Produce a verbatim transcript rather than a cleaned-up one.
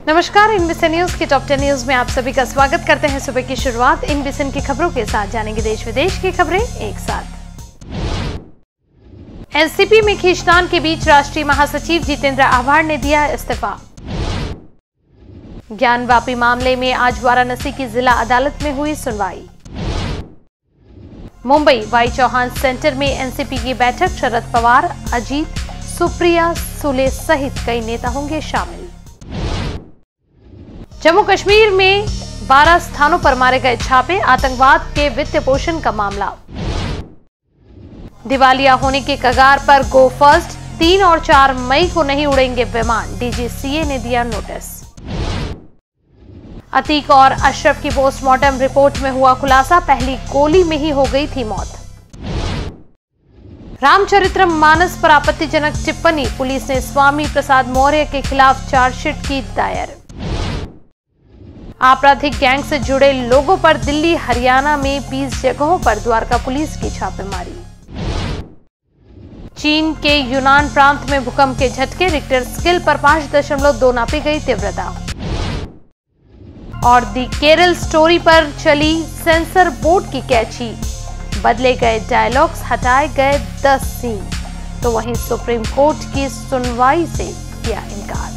नमस्कार, इनबिसन न्यूज के टॉप टेन न्यूज में आप सभी का स्वागत करते हैं। सुबह की शुरुआत इनबिसन की खबरों के साथ, जानेंगे देश विदेश की खबरें एक साथ। एनसीपी में खींचतान के बीच राष्ट्रीय महासचिव जितेंद्र आव्हाड ने दिया इस्तीफा। ज्ञानवापी मामले में आज वाराणसी की जिला अदालत में हुई सुनवाई। मुंबई वाई चौहान सेंटर में एनसीपी की बैठक, शरद पवार, अजीत, सुप्रिया सुले सहित कई नेता होंगे शामिल। जम्मू कश्मीर में बारह स्थानों पर मारे गए छापे, आतंकवाद के वित्त पोषण का मामला। दिवालिया होने के कगार पर गो फर्स्ट, तीन और चार मई को नहीं उड़ेंगे विमान, डीजीसीए ने दिया नोटिस। अतीक और अशरफ की पोस्टमार्टम रिपोर्ट में हुआ खुलासा, पहली गोली में ही हो गई थी मौत। रामचरितमानस पर आपत्तिजनक टिप्पणी, पुलिस ने स्वामी प्रसाद मौर्य के खिलाफ चार्जशीट की दायर। आपराधिक गैंग से जुड़े लोगों पर दिल्ली हरियाणा में बीस जगहों पर द्वारका पुलिस की छापेमारी। चीन के यूनान प्रांत में भूकंप के झटके, रिक्टर स्केल पर पांच दशमलव दो नापी गई तीव्रता। और दी केरल स्टोरी पर चली सेंसर बोर्ड की कैची, बदले गए डायलॉग्स, हटाए गए दस सीन। तो वहीं सुप्रीम कोर्ट की सुनवाई से किया इनकार।